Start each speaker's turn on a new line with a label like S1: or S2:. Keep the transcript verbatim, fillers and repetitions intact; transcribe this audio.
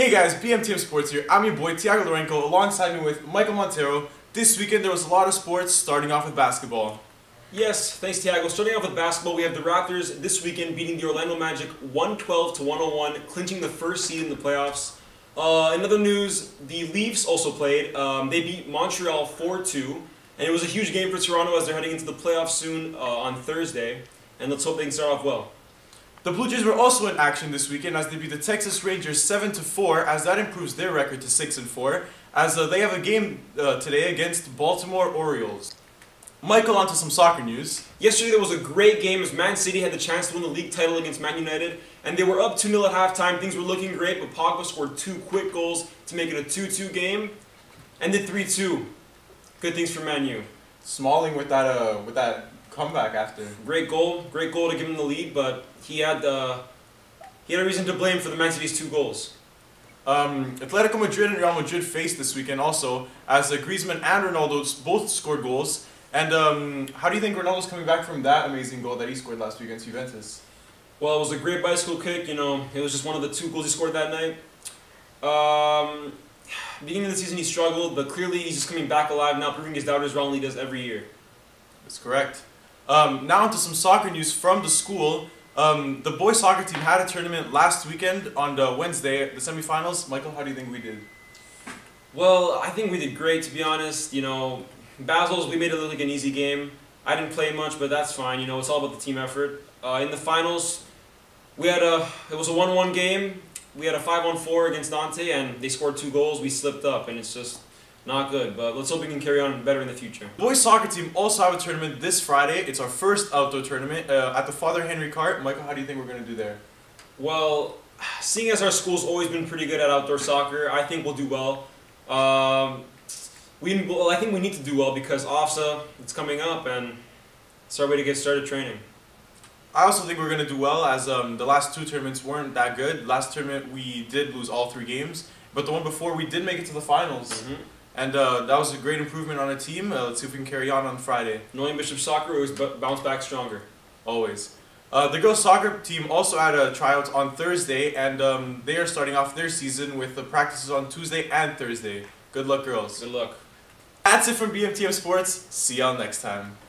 S1: Hey guys, B M T M Sports here. I'm your boy Tiago Lorenko, alongside me with Michael Montero. This weekend there was a lot of sports, starting off with basketball.
S2: Yes, thanks Tiago. Starting off with basketball, we have the Raptors this weekend beating the Orlando Magic one twelve to one oh one, clinching the first seed in the playoffs. Uh, in other news, the Leafs also played. Um, they beat Montreal four two, and it was a huge game for Toronto as they're heading into the playoffs soon uh, on Thursday. And let's hope they can start off well.
S1: The Blue Jays were also in action this weekend as they beat the Texas Rangers seven to four, as that improves their record to six and four, as uh, they have a game uh, today against Baltimore Orioles. Michael, on to some soccer news.
S2: Yesterday there was a great game as Man City had the chance to win the league title against Man United, and they were up two nil at halftime. Things were looking great, but Pogba scored two quick goals to make it a two two game, ended three two. Good things for Man U.
S1: Smalling with that uh, with that comeback after.
S2: Great goal, great goal to give him the lead, but he had uh, he had a reason to blame for the Man City's two goals.
S1: Um, Atletico Madrid and Real Madrid faced this weekend also, as uh, Griezmann and Ronaldo both scored goals. And um, how do you think Ronaldo's coming back from that amazing goal that he scored last week against Juventus?
S2: Well, it was a great bicycle kick. You know, it was just one of the two goals he scored that night. Um, beginning of the season he struggled, but clearly he's just coming back alive now, proving his doubters wrong like he does every year.
S1: That's correct. Um, now onto some soccer news from the school. Um, the boys soccer team had a tournament last weekend on the Wednesday, the semifinals. Michael, how do you think we did?
S2: Well, I think we did great, to be honest. You know, Basil's, we made it look like an easy game. I didn't play much, but that's fine. You know, it's all about the team effort. Uh, in the finals, we had a it was a one one game. We had a five on four against Dante, and they scored two goals. We slipped up, and it's just not good, but let's hope we can carry on better in the future.
S1: The boys soccer team also have a tournament this Friday. It's our first outdoor tournament uh, at the Father Henry Cart. Michael, how do you think we're going to do there?
S2: Well, seeing as our school's always been pretty good at outdoor soccer, I think we'll do well. Um, we, well, I think we need to do well because O F S A it's coming up, and it's our way to get started training.
S1: I also think we're going to do well, as um, the last two tournaments weren't that good. Last tournament we did lose all three games, but the one before we did make it to the finals. Mm-hmm. And uh, that was a great improvement on a team. Uh, let's see if we can carry on on Friday.
S2: Knowing Bishop Soccer always bounce back stronger.
S1: Always. Uh, the girls soccer team also had a tryout on Thursday, and um, they are starting off their season with the practices on Tuesday and Thursday. Good luck, girls.
S2: Good luck.
S1: That's it from B M T M Sports. See y'all next time.